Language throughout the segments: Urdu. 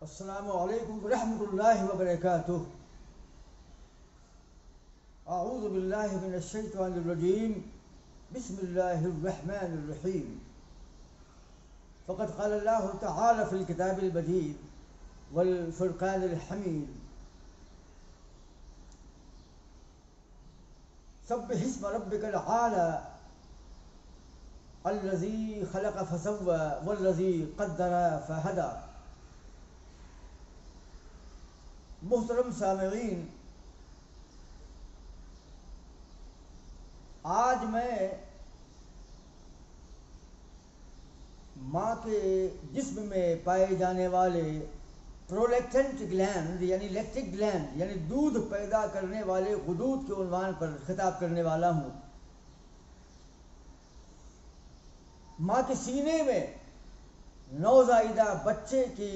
السلام علیکم ورحمۃ اللہ وبرکاتہ۔ اعوذ باللہ من الشیطان الرجیم، بسم اللہ الرحمن الرحیم۔ فقد قال اللہ تعالی فی الکتاب المجید والفرقان الحمید، سبح اسم ربک الاعلی الذی خلق فسوى والذی قدر فہدی۔ محترم سامعین، آج میں ماں کے جسم میں پائے جانے والے پرولیکٹنٹ گلینڈ یعنی لیکٹک گلینڈ یعنی دودھ پیدا کرنے والے غدود کے عنوان پر خطاب کرنے والا ہوں۔ ماں کے سینے میں نوزائیدہ بچے کی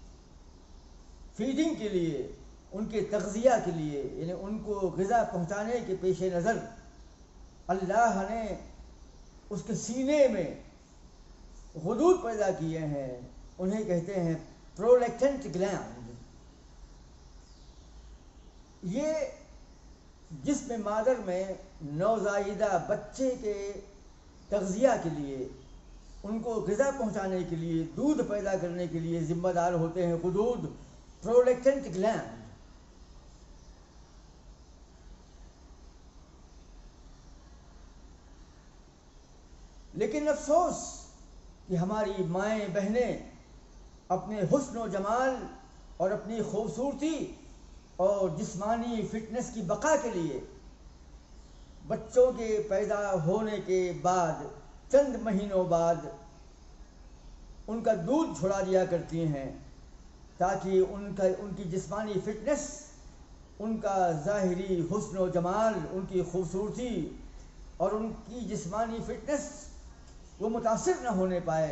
فیڈنگ کے لیے، ان کے تغذیہ کے لیے، یعنی ان کو غذا پہنچانے کے پیش نظر اللہ نے اس کے سینے میں غدود پیدا کیے ہیں، انہیں کہتے ہیں پرولیکٹنٹ گلینڈ۔ یہ جسم مادر میں نوزائیدہ بچے کے تغذیہ کے لیے، ان کو غذا پہنچانے کے لیے، دودھ پیدا کرنے کے لیے ذمہ دار ہوتے ہیں غدود، پرولیکٹنٹ گلینڈ۔ لیکن افسوس کہ ہماری مائیں بہنیں اپنے حسن و جمال اور اپنی خوبصورتی اور جسمانی فٹنس کی بقا کے لیے بچوں کے پیدا ہونے کے بعد چند مہینوں بعد ان کا دودھ چھڑا دیا کرتی ہیں، تاکہ ان کی جسمانی فٹنس، ان کا ظاہری حسن و جمال، ان کی خوبصورتی اور ان کی جسمانی فٹنس وہ متاثر نہ ہونے پائے،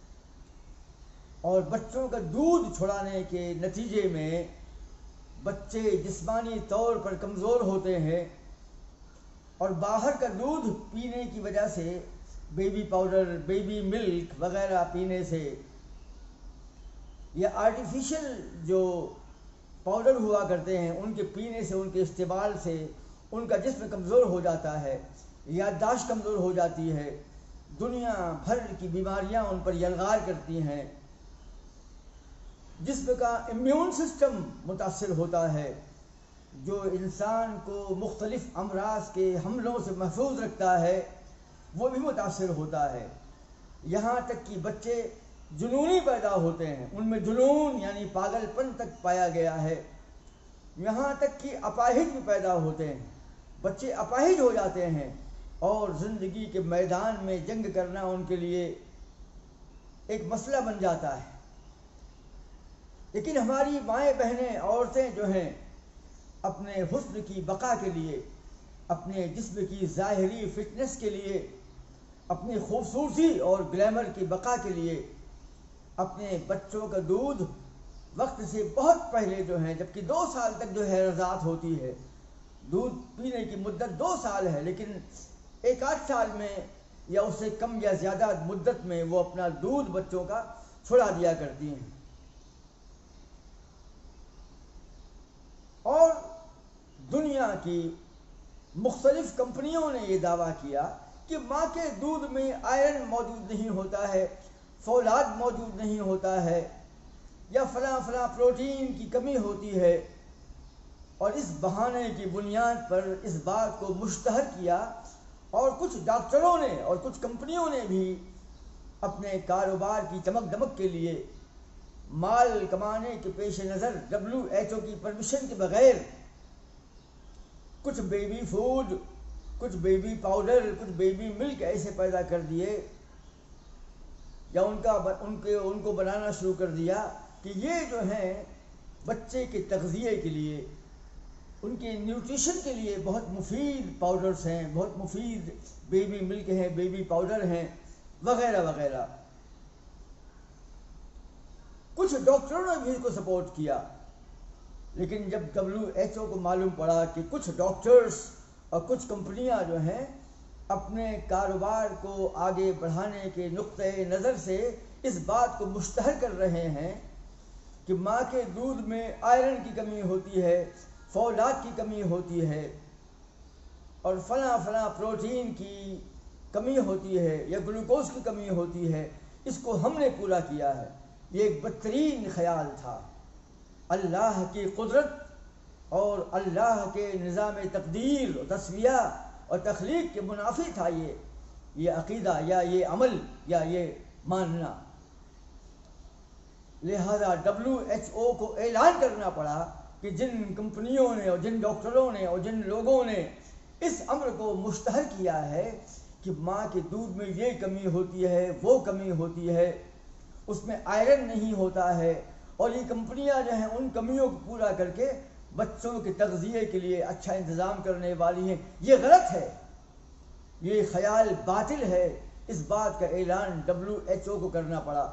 اور بچوں کا دودھ چھڑانے کے نتیجے میں بچے جسمانی طور پر کمزور ہوتے ہیں، اور باہر کا دودھ پینے کی وجہ سے، بیبی پاؤڈر، بیبی ملک وغیرہ پینے سے، یا آرٹیفیشل جو پاؤڈر ہوا کرتے ہیں ان کے پینے سے، ان کے استعمال سے ان کا جسم کمزور ہو جاتا ہے، یادداشت کمزور ہو جاتی ہے، دنیا بھر کی بیماریاں ان پر یلغار کرتی ہیں، جسم کا امیون سسٹم متاثر ہوتا ہے جو انسان کو مختلف امراض کے حملوں سے محفوظ رکھتا ہے، وہ بھی متاثر ہوتا ہے۔ یہاں تک کہ بچے جنونی پیدا ہوتے ہیں، ان میں جنون یعنی پاگل پن تک پایا گیا ہے، یہاں تک کہ اپاہج بھی پیدا ہوتے ہیں، بچے اپاہج ہو جاتے ہیں، اور زندگی کے میدان میں جنگ کرنا ان کے لیے ایک مسئلہ بن جاتا ہے۔ لیکن ہماری مائیں بہنیں، عورتیں جو ہیں، اپنے حسن کی بقا کے لیے، اپنے جسم کی ظاہری فٹنس کے لیے، اپنی خوبصورتی اور گلیمر کی بقا کے لیے اپنے بچوں کا دودھ وقت سے بہت پہلے جو ہے، جبکہ 2 سال تک جو ہے رضاعت ہوتی ہے، دودھ پینے کی مدت 2 سال ہے، لیکن 1-8 سال میں یا اس سے کم یا زیادہ مدت میں وہ اپنا دودھ بچوں کا چھڑا دیا کرتی ہیں۔ اور دنیا کی مختلف کمپنیوں نے یہ دعویٰ کیا کہ ماں کے دودھ میں آئرن موجود نہیں ہوتا ہے، فولاد موجود نہیں ہوتا ہے، یا فلاں فلاں پروٹین کی کمی ہوتی ہے، اور اس بہانے کی بنیاد پر اس بات کو مشتہر کیا، اور کچھ ڈاکٹروں نے اور کچھ کمپنیوں نے بھی اپنے کاروبار کی چمک دمک کے لیے، مال کمانے کے پیش نظر WHO کی پرمیشن کے بغیر کچھ بیبی فوڈ، کچھ بیبی پاؤڈر، کچھ بیبی ملک ایسے پیدا کر دیے، یا ان کو بنانا شروع کر دیا کہ یہ جو ہیں بچے کے تغذیے کے لیے، ان کے نیوٹریشن کے لیے بہت مفید پاؤڈرز ہیں، بہت مفید بیبی ملک ہیں، بیبی پاؤڈر ہیں، وغیرہ وغیرہ۔ کچھ ڈاکٹروں نے بھی اس کو سپورٹ کیا، لیکن جب WHO کو معلوم پڑا کہ کچھ ڈاکٹرز اور کچھ کمپنیاں جو ہیں اپنے کاروبار کو آگے بڑھانے کے نقطۂ نظر سے اس بات کو مشتہر کر رہے ہیں کہ کہ ماں کے دودھ میں آئرن کی کمی ہوتی ہے، فولاد کی کمی ہوتی ہے، اور فلاں فلاں پروٹین کی کمی ہوتی ہے یا گلوکوز کی کمی ہوتی ہے، اس کو ہم نے پورا کیا ہے۔ یہ ایک بدترین خیال تھا، اللہ کی قدرت اور اللہ کے نظام تقدیر اور تسویہ اور تخلیق کے منافی تھا یہ عقیدہ یا یہ عمل یا یہ ماننا۔ لہذا WHO کو اعلان کرنا پڑا کہ جن کمپنیوں نے اور جن ڈاکٹروں نے اور جن لوگوں نے اس امر کو مشتہر کیا ہے کہ ماں کے دودھ میں یہ کمی ہوتی ہے، وہ کمی ہوتی ہے، اس میں آئرن نہیں ہوتا ہے، اور یہ کمپنیاں جو ہیں ان کمیوں کو پورا کر کے بچوں کے تغذیے کے لیے اچھا انتظام کرنے والی ہیں، یہ غلط ہے، یہ خیال باطل ہے۔ اس بات کا اعلان WHO کو کرنا پڑا۔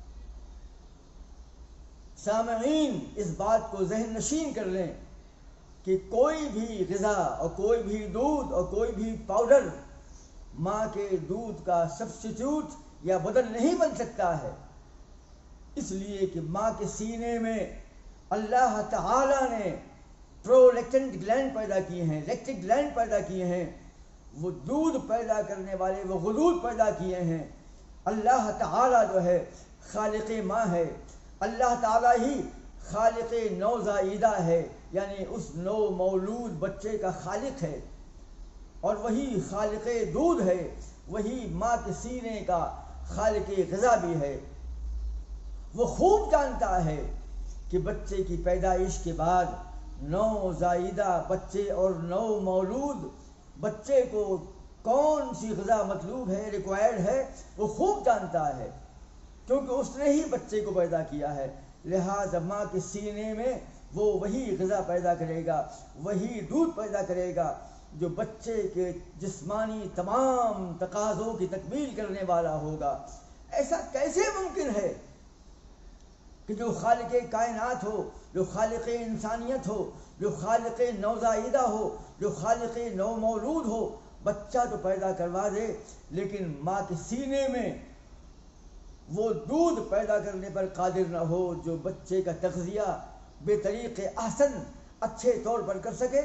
سامعین اس بات کو ذہن نشین کر لیں کہ کوئی بھی غذا اور کوئی بھی دودھ اور کوئی بھی پاؤڈر ماں کے دودھ کا سبسٹیٹیوٹ یا بدل نہیں بن سکتا ہے، اس لیے کہ ماں کے سینے میں اللہ تعالی نے پرولیکٹنٹ گلینڈ پیدا کیے ہیں، لیکٹک گلینڈ پیدا کیے ہیں، وہ دودھ پیدا کرنے والے وہ غدود پیدا کیے ہیں۔ اللہ تعالی جو ہے خالق ماں ہے، اللہ تعالی ہی خالق نوزائیدہ ہے، یعنی اس نو مولود بچے کا خالق ہے، اور وہی خالق دودھ ہے، وہی ماں کے سینے کا خالق غذا بھی ہے۔ وہ خوب جانتا ہے کہ بچے کی پیدائش کے بعد نوزائیدہ بچے اور نو مولود بچے کو کون سی غذا مطلوب ہے، ریکوائرڈ ہے، وہ خوب جانتا ہے، کیونکہ اس نے ہی بچے کو پیدا کیا ہے۔ لہذا ماں کے سینے میں وہ وہی غذا پیدا کرے گا، وہی دودھ پیدا کرے گا جو بچے کے جسمانی تمام تقاضوں کی تکمیل کرنے والا ہوگا۔ ایسا کیسے ممکن ہے کہ جو خالق کائنات ہو، جو خالق انسانیت ہو، جو خالق نوزائیدہ ہو، جو خالق نو مولود ہو، بچہ تو پیدا کروا دے لیکن ماں کے سینے میں وہ دودھ پیدا کرنے پر قادر نہ ہو جو بچے کا تغذیہ بے طریق احسن اچھے طور پر کر سکے؟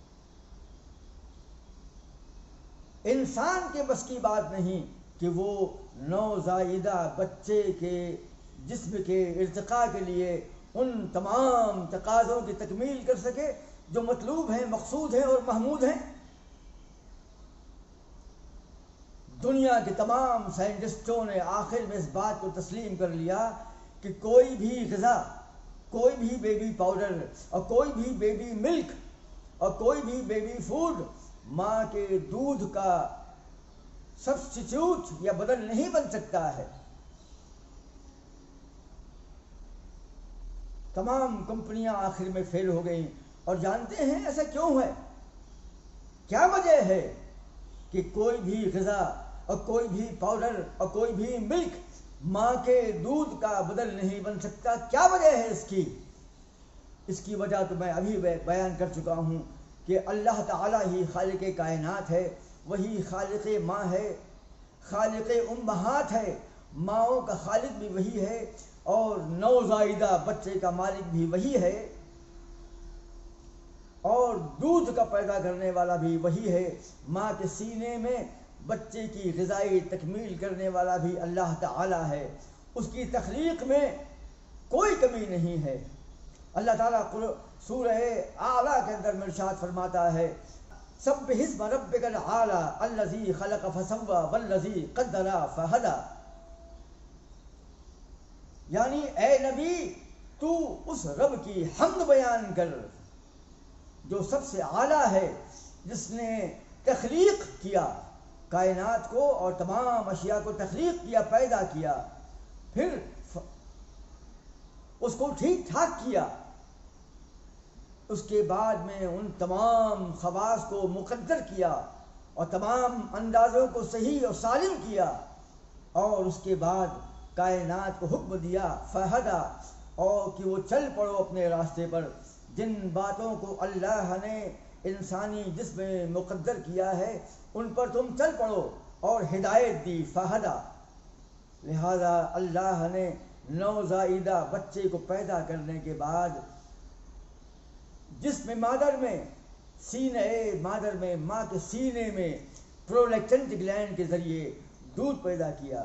انسان کے بس کی بات نہیں کہ وہ نوزائیدہ بچے کے جسم کے ارتقاء کے لیے ان تمام تقاضوں کی تکمیل کر سکے جو مطلوب ہیں، مقصود ہیں اور محمود ہیں۔ دنیا کے تمام سائنٹسٹوں نے آخر میں اس بات کو تسلیم کر لیا کہ کوئی بھی غذا، کوئی بھی بیبی پاؤڈر اور کوئی بھی بیبی ملک اور کوئی بھی بیبی فوڈ ماں کے دودھ کا سبسٹیٹیوٹ یا بدل نہیں بن سکتا ہے۔ تمام کمپنیاں آخر میں فیل ہو گئیں، اور جانتے ہیں ایسا کیوں ہے؟ کیا وجہ ہے کہ کوئی بھی غذا اور کوئی بھی پاؤڈر اور کوئی بھی ملک ماں کے دودھ کا بدل نہیں بن سکتا؟ کیا وجہ ہے اس کی؟ اس کی وجہ تو میں ابھی بیان کر چکا ہوں کہ اللہ تعالیٰ ہی خالق کائنات ہے، وہی خالق ماں ہے، خالق امہات ہے، ماؤں کا خالق بھی وہی ہے اور نوزائیدہ بچے کا مالک بھی وہی ہے، اور دودھ کا پیدا کرنے والا بھی وہی ہے۔ ماں کے سینے میں بچے کی غذائی تکمیل کرنے والا بھی اللہ تعالی ہے، اس کی تخلیق میں کوئی کمی نہیں ہے۔ اللہ تعالیٰ سورہ اعلیٰ کے اندر ارشاد فرماتا ہے، سبح اسم ربک الاعلی الذی خلق فسوی والذی قدر فہدی، یعنی اے نبی تو اس رب کی حمد بیان کر جو سب سے اعلیٰ ہے، جس نے تخلیق کیا کائنات کو اور تمام اشیاء کو تخلیق کیا، پیدا کیا، پھر اس کو ٹھیک ٹھاک کیا، اس کے بعد میں ان تمام خواص کو مقدر کیا اور تمام اندازوں کو صحیح اور سالم کیا، اور اس کے بعد کائنات کو حکم دیا فہدا، اور کہ وہ چل پڑو اپنے راستے پر، جن باتوں کو اللہ نے انسانی جسم میں مقدر کیا ہے ان پر تم چل پڑو، اور ہدایت دی فہدا۔ لہذا اللہ نے نوزائیدہ بچے کو پیدا کرنے کے بعد جسم مادر میں مادر میں ماں کے سینے میں پرولیکٹنٹ گلینڈ کے ذریعے دودھ پیدا کیا.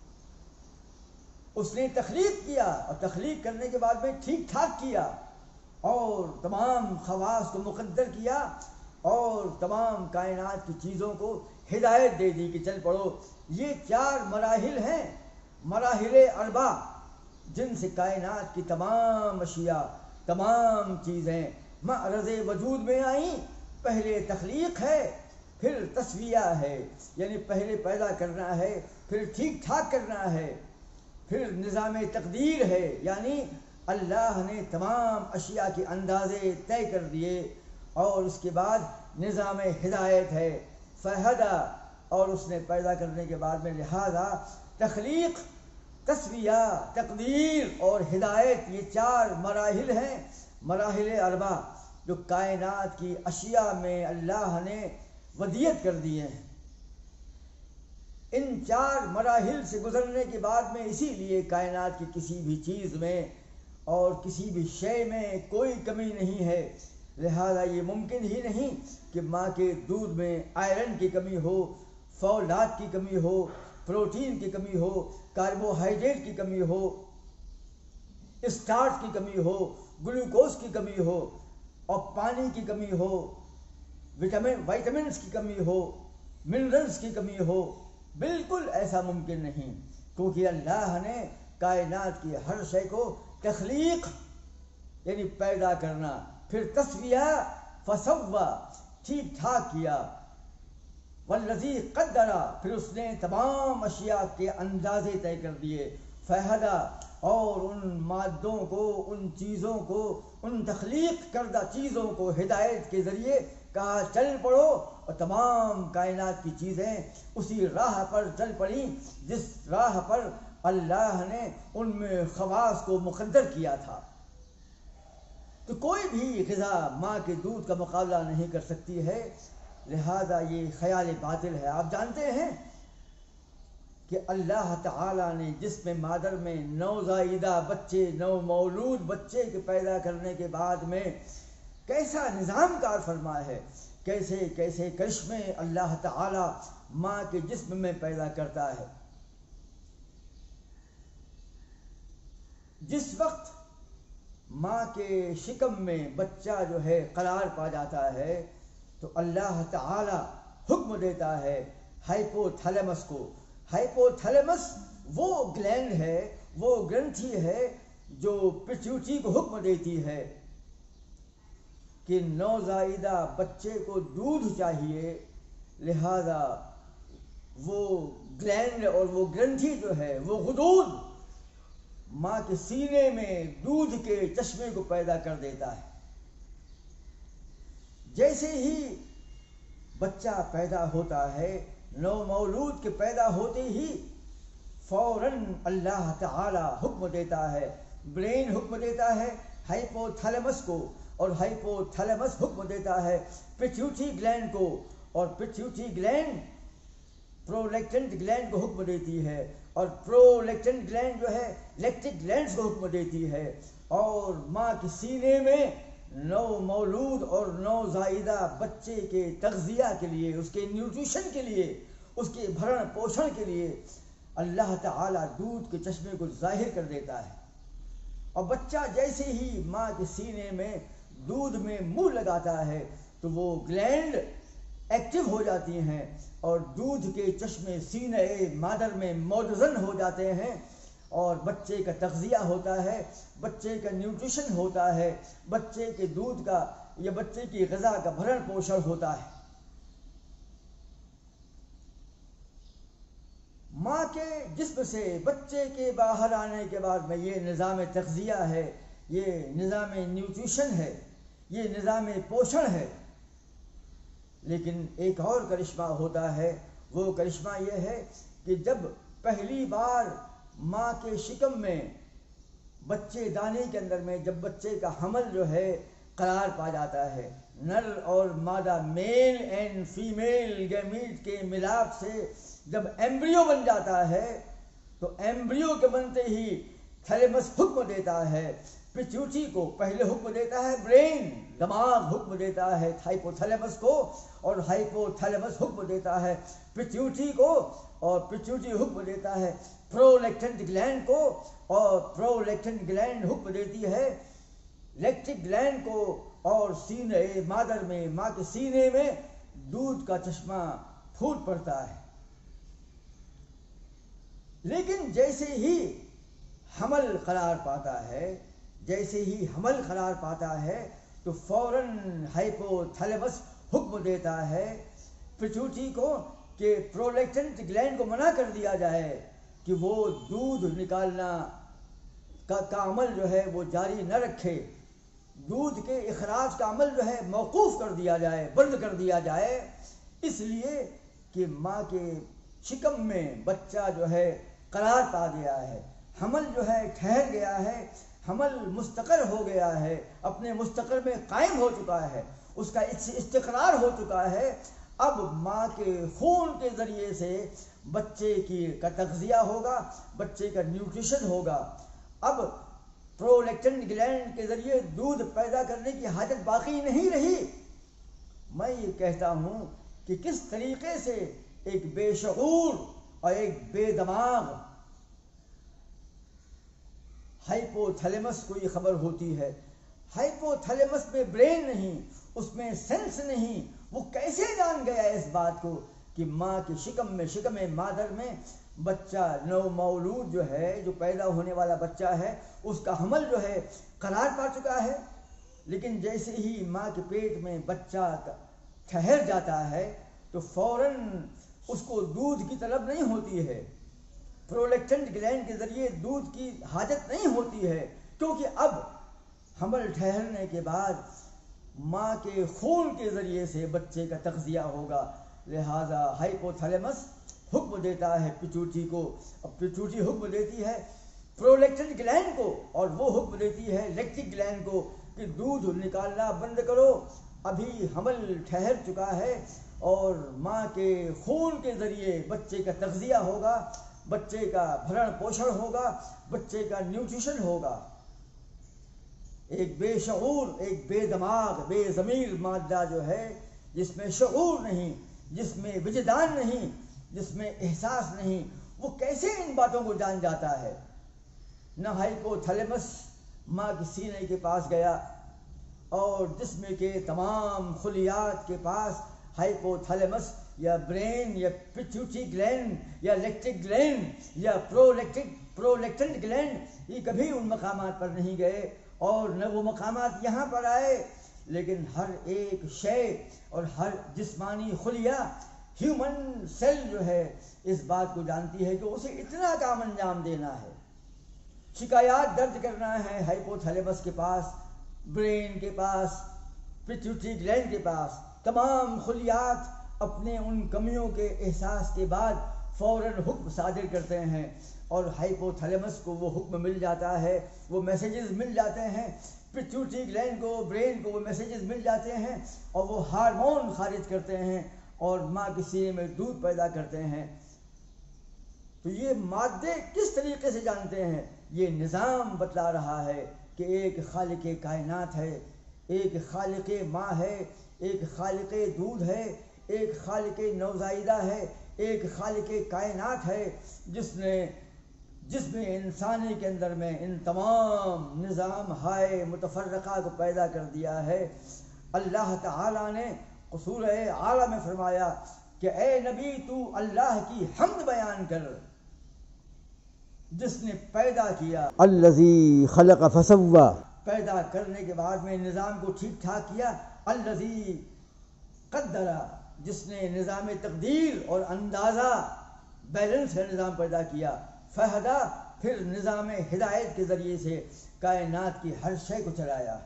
اس نے تخلیق کیا اور تخلیق کرنے کے بعد میں ٹھیک ٹھاک کیا اور تمام خواص کو مقدر کیا اور تمام کائنات کی چیزوں کو ہدایت دے دی کہ چل پڑو. یہ 4 مراحل ہیں، مراحل اربع، جن سے کائنات کی تمام اشیاء، تمام چیزیں معرض وجود میں آئیں. پہلے تخلیق ہے، پھر تسویہ ہے، یعنی پہلے پیدا کرنا ہے، پھر ٹھیک ٹھاک کرنا ہے، پھر نظام تقدیر ہے، یعنی اللہ نے تمام اشیاء کے اندازے طے کر دیے، اور اس کے بعد نظام ہدایت ہے، فہدا، اور اس نے پیدا کرنے کے بعد میں لہذا تخلیق، تسویہ، تقدیر اور ہدایت، یہ 4 مراحل ہیں، مراحل اربع جو کائنات کی اشیاء میں اللہ نے ودیت کر دیے ہیں. ان 4 مراحل سے گزرنے کے بعد میں اسی لیے کائنات کی کسی بھی چیز میں اور کسی بھی شے میں کوئی کمی نہیں ہے. لہذا یہ ممکن ہی نہیں کہ ماں کے دودھ میں آئرن کی کمی ہو، فولاد کی کمی ہو، پروٹین کی کمی ہو، کاربوہائیڈریٹ کی کمی ہو، اسٹارچ کی کمی ہو، گلوکوز کی کمی ہو، اور پانی کی کمی ہو، وائٹامنس کی کمی ہو، منرلز کی کمی ہو. بالکل ایسا ممکن نہیں، کیونکہ اللہ نے کائنات کی ہر شے کو تخلیق یعنی پیدا کرنا، پھر تسویہ فسوا، ٹھیک ٹھاک کیا، والذی قدرا، پھر اس نے تمام اشیاء کے اندازے طے کر دیے، فہدا، اور ان مادوں کو، ان چیزوں کو، ان تخلیق کردہ چیزوں کو ہدایت کے ذریعے کہا چل پڑو، اور تمام کائنات کی چیزیں اسی راہ پر چل پڑیں جس راہ پر اللہ نے ان میں خواص کو مقدر کیا تھا. تو کوئی بھی غذا ماں کے دودھ کا مقابلہ نہیں کر سکتی ہے. لہذا یہ خیال باطل ہے. آپ جانتے ہیں کہ اللہ تعالیٰ نے جسم مادر میں نوزائیدہ بچے، نو مولود بچے کے پیدا کرنے کے بعد میں کیسا نظام کار فرما ہے، کیسے کیسے کرشمے اللہ تعالیٰ ماں کے جسم میں پیدا کرتا ہے. جس وقت ماں کے شکم میں بچہ جو ہے قرار پا جاتا ہے تو اللہ تعالیٰ حکم دیتا ہے ہائپو تھیلیمس کو. ہائپو تھیلیمس وہ گلینڈ ہے، وہ گرنتھی ہے جو پیٹیوٹری کو حکم دیتی ہے کہ نوزائیدہ بچے کو دودھ چاہیے. لہذا وہ گلینڈ اور وہ گرنتھی جو ہے، وہ غدود ماں کے سینے میں دودھ کے چشمے کو پیدا کر دیتا ہے. جیسے ہی بچہ پیدا ہوتا ہے، نو مولود کے پیدا ہوتے ہی فوراً اللہ تعالی حکم دیتا ہے، برین حکم دیتا ہے ہائپو تھیلیمس کو، اور ہائپو تھیلیمس حکم دیتا ہے پیٹیوٹری گلینڈ کو، اور پیٹیوٹری گلینڈ پرولیکٹنٹ گلینڈ کو حکم دیتی ہے، اور پرولیکٹنٹ گلینڈ جو ہے لیکٹک گلینڈز کو حکم دیتی ہے. اور ماں کے سینے میں نو مولود اور نو زائیدہ بچے کے تغذیہ کے لیے، اس کے نیوٹریشن کے لیے، اس کے بھرن پوشن کے لیے اللہ تعالیٰ دودھ کے چشمے کو ظاہر کر دیتا ہے. اور بچہ جیسے ہی ماں کے سینے میں دودھ میں منہ لگاتا ہے تو وہ گلینڈ ایکٹیو ہو جاتی ہیں اور دودھ کے چشمے سینے مادر میں مودزن ہو جاتے ہیں، اور بچے کا تغذیہ ہوتا ہے، بچے کا نیوٹریشن ہوتا ہے، بچے کے دودھ کا یا بچے کی غذا کا بھرن پوشن ہوتا ہے. ماں کے جسم سے بچے کے باہر آنے کے بعد میں یہ نظام تغذیہ ہے، یہ نظام نیوٹریشن ہے، یہ نظام پوشن ہے. لیکن ایک اور کرشمہ ہوتا ہے. وہ کرشمہ یہ ہے کہ جب پہلی بار ماں کے شکم میں بچے دانے کے اندر میں جب بچے کا حمل جو ہے قرار پا جاتا ہے، نر اور مادہ میل اینڈ فیمیل گیمیٹ کے ملاپ سے جب ایمبریو بن جاتا ہے تو ایمبریو کے بنتے ہی تھیلیمس حکم دیتا ہے پیٹیوٹری کو، پہلے حکم دیتا ہے برین، دماغ حکم دیتا ہے ہائپو تھیلیمس کو، اور ہائپو تھیلیمس حکم دیتا ہے پیٹیوٹری کو، اور پیٹیوٹری حکم دیتا ہے پرولیکٹنٹ گلینڈ کو، اور پرولیکٹنٹ گلینڈ حکم دیتی ہے لیکٹک گلینڈ کو، اور سینے مادر میں، ماں کے سینے میں دودھ کا چشمہ پھوٹ پڑتا ہے۔ لیکن جیسے ہی حمل قرار پاتا ہے، جیسے ہی حمل قرار پاتا ہے تو فوراً ہائپو تھیلیمس حکم دیتا ہے پیٹیوٹری کو کہ پرولیکٹنٹ گلینڈ کو منع کر دیا جائے کہ وہ دودھ نکالنا کا عمل جو ہے وہ جاری نہ رکھے، دودھ کے اخراج کا عمل جو ہے موقوف کر دیا جائے، بند کر دیا جائے، اس لیے کہ ماں کے شکم میں بچہ جو ہے قرار پا گیا ہے، حمل جو ہے ٹھہر گیا ہے، حمل مستقر ہو گیا ہے، اپنے مستقر میں قائم ہو چکا ہے، اس کا استقرار ہو چکا ہے۔ اب ماں کے خون کے ذریعے سے بچے کا تغذیہ ہوگا، بچے کا نیوٹریشن ہوگا۔ اب پرولیکٹنٹ گلینڈ کے ذریعے دودھ پیدا کرنے کی حاجت باقی نہیں رہی۔ میں یہ کہتا ہوں کہ کس طریقے سے ایک بے شعور اور ایک بے دماغ ہائپو تھیلیمس کو یہ خبر ہوتی ہے۔ ہائپو تھیلیمس میں برین نہیں، اس میں سینس نہیں، وہ کیسے جان گیا اس بات کو کہ ماں کے شکم میں، شکم مادر میں بچہ نو مولود جو ہے، جو پیدا ہونے والا بچہ ہے، اس کا حمل جو ہے قرار پا چکا ہے۔ لیکن جیسے ہی ماں کے پیٹ میں بچہ ٹھہر جاتا ہے تو فوراً اس کو دودھ کی طلب نہیں ہوتی ہے، پرولیکٹنٹ گلینڈ کے ذریعے دودھ کی حاجت نہیں ہوتی ہے، کیونکہ اب حمل ٹھہرنے کے بعد ماں کے خون کے ذریعے سے بچے کا تغذیہ ہوگا۔ لہذا ہائپو تھیلیمس حکم دیتا ہے پیٹیوٹری کو، اب پیٹیوٹری حکم دیتی ہے پرولیکٹنٹ گلینڈ کو، اور وہ حکم دیتی ہے لیکٹک گلینڈ کو کہ دودھ نکالنا بند کرو، ابھی حمل ٹھہر چکا ہے اور ماں کے خون کے ذریعے بچے کا تغذیہ ہوگا، بچے کا بھرن پوشن ہوگا، بچے کا نیوٹریشن ہوگا۔ ایک بے شعور، ایک بے دماغ، بے ضمیر مادہ جو ہے، جس میں شعور نہیں، جس میں وجدان نہیں، جس میں احساس نہیں، وہ کیسے ان باتوں کو جان جاتا ہے؟ نہ ہائپو تھیلیمس ماں کے سینے کے پاس گیا اور جسم کے تمام خلیات کے پاس ہائپو تھیلیمس یا برین یا پیٹیوٹری گلینڈ یا لیکٹک گلینڈ یا پرولیکٹنٹ گلینڈ، یہ کبھی ان مقامات پر نہیں گئے اور نہ وہ مقامات یہاں پر آئے۔ لیکن ہر ایک شے اور ہر جسمانی خلیہ، ہیومن سیل جو ہے، اس بات کو جانتی ہے کہ اسے اتنا کام انجام دینا ہے، شکایات درج کرنا ہے ہائپو تھیلیمس کے پاس، برین کے پاس، پیٹیوٹری گلینڈ کے پاس۔ تمام خلیات اپنے ان کمیوں کے احساس کے بعد فوراً حکم صادر کرتے ہیں، اور ہائپو تھیلیمس کو وہ حکم مل جاتا ہے، وہ میسیجز مل جاتے ہیں، پیٹیوٹری گلینڈ کو، برین کو وہ میسیجز مل جاتے ہیں، اور وہ ہارمون خارج کرتے ہیں اور ماں کے سینے میں دودھ پیدا کرتے ہیں۔ تو یہ مادے کس طریقے سے جانتے ہیں؟ یہ نظام بتلا رہا ہے کہ ایک خالق کائنات ہے، ایک خالق ماں ہے، ایک خالق دودھ ہے، ایک خالق نوزائیدہ ہے، ایک خالق کائنات ہے، جس میں انسانی کے اندر میں ان تمام نظام ہائے متفرقہ کو پیدا کر دیا ہے۔ اللہ تعالیٰ نے سورہ اعلیٰ میں فرمایا کہ اے نبی تو اللہ کی حمد بیان کر، جس نے پیدا کیا، الذی خلق فسوی، پیدا کرنے کے بعد میں نظام کو ٹھیک ٹھاک کیا، الذی قدر، جس نے نظام تقدیر اور اندازہ بیلنس کا نظام پیدا کیا، فہدا، پھر نظام ہدایت کے ذریعے سے کائنات کی ہر شے کو چلایا۔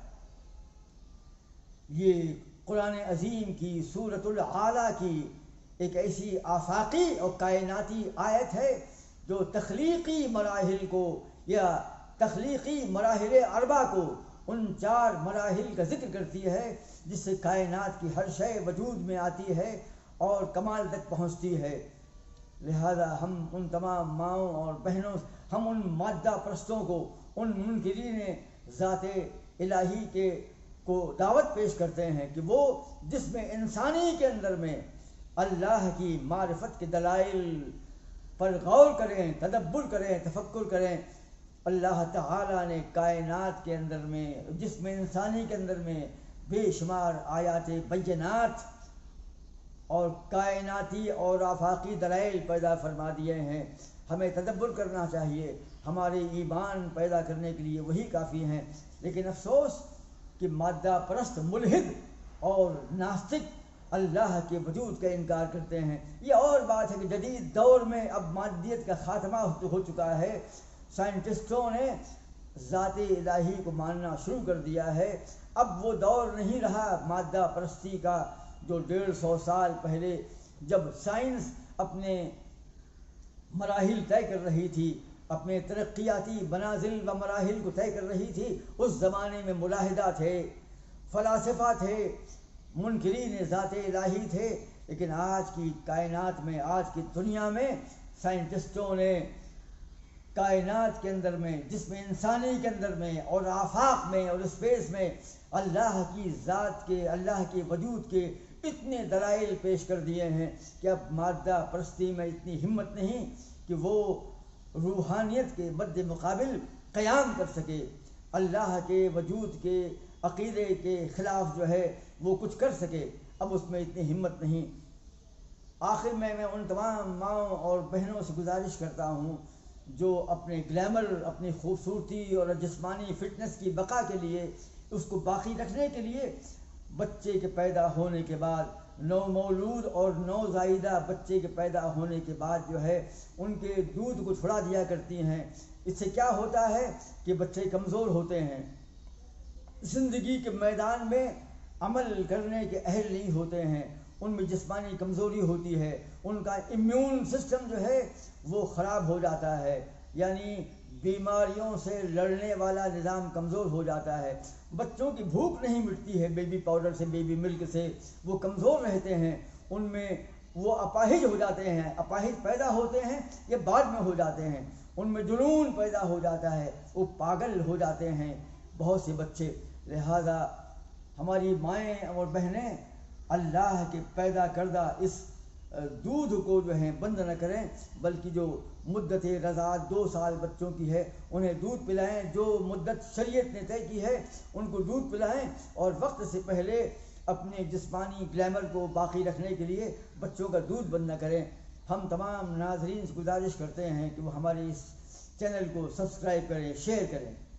یہ قرآن عظیم کی سورۃ الاعلیٰ کی ایک ایسی آفاقی اور کائناتی آیت ہے جو تخلیقی مراحل کو یا تخلیقی مراحل اربع کو، ان 4 مراحل کا ذکر کرتی ہے جس سے کائنات کی ہر شے وجود میں آتی ہے اور کمال تک پہنچتی ہے۔ لہذا ہم ان تمام ماؤں اور بہنوں، ہم ان مادہ پرستوں کو، ان منکرین ذات الہی کے کو دعوت پیش کرتے ہیں کہ وہ جسم انسانی کے اندر میں اللہ کی معرفت کے دلائل پر غور کریں، تدبر کریں، تفکر کریں۔ اللہ تعالیٰ نے کائنات کے اندر میں، جسم انسانی کے اندر میں بے شمار آیات بینات اور کائناتی اور آفاقی دلائل پیدا فرما دیے ہیں۔ ہمیں تدبر کرنا چاہیے، ہمارے ایمان پیدا کرنے کے لیے وہی کافی ہیں۔ لیکن افسوس کہ مادہ پرست ملحد اور ناستک اللہ کے وجود کا انکار کرتے ہیں۔ یہ اور بات ہے کہ جدید دور میں اب مادیت کا خاتمہ ہو چکا ہے، سائنٹسٹوں نے ذات الہی کو ماننا شروع کر دیا ہے۔ اب وہ دور نہیں رہا مادہ پرستی کا جو 150 سال پہلے جب سائنس اپنے مراحل طے کر رہی تھی، اپنے ترقیاتی منازل و مراحل کو طے کر رہی تھی۔ اس زمانے میں ملاحدہ تھے، فلاسفہ تھے، منکرین ذات الہی تھے۔ لیکن آج کی کائنات میں، آج کی دنیا میں سائنٹسٹوں نے کائنات کے اندر میں، جسم انسانی کے اندر میں اور آفاق میں اور اسپیس میں اللہ کی ذات کے، اللہ کے وجود کے اتنے دلائل پیش کر دیے ہیں کہ اب مادہ پرستی میں اتنی ہمت نہیں کہ وہ روحانیت کے مد مقابل قیام کر سکے، اللہ کے وجود کے عقیدے کے خلاف جو ہے وہ کچھ کر سکے۔ اب اس میں اتنی ہمت نہیں۔ آخر میں ان تمام ماؤں اور بہنوں سے گزارش کرتا ہوں جو اپنے گلیمر، اپنی خوبصورتی اور جسمانی فٹنس کی بقا کے لیے، اس کو باقی رکھنے کے لیے بچے کے پیدا ہونے کے بعد، نو مولود اور نو زائیدہ بچے کے پیدا ہونے کے بعد جو ہے ان کے دودھ کو چھڑا دیا کرتی ہیں۔ اس سے کیا ہوتا ہے کہ بچے کمزور ہوتے ہیں، زندگی کے میدان میں عمل کرنے کے اہل نہیں ہوتے ہیں، ان میں جسمانی کمزوری ہوتی ہے، ان کا امیون سسٹم جو ہے وہ خراب ہو جاتا ہے، یعنی بیماریوں سے لڑنے والا نظام کمزور ہو جاتا ہے۔ بچوں کی بھوک نہیں مٹتی ہے بیبی پاؤڈر سے، بیبی ملک سے، وہ کمزور رہتے ہیں، ان میں وہ اپاہج ہو جاتے ہیں۔ اپاہج پیدا ہوتے ہیں یہ بعد میں ہو جاتے ہیں، ان میں جنون پیدا ہو جاتا ہے، وہ پاگل ہو جاتے ہیں بہت سے بچے۔ لہذا ہماری مائیں اور بہنیں اللہ کے پیدا کردہ اس دودھ کو جو ہے بند نہ کریں، بلکہ جو مدت رضاعت 2 سال بچوں کی ہے انہیں دودھ پلائیں، جو مدت شریعت نے طے کی ہے ان کو دودھ پلائیں، اور وقت سے پہلے اپنے جسمانی گلیمر کو باقی رکھنے کے لیے بچوں کا دودھ بند نہ کریں۔ ہم تمام ناظرین سے گزارش کرتے ہیں کہ وہ ہمارے اس چینل کو سبسکرائب کریں، شیئر کریں۔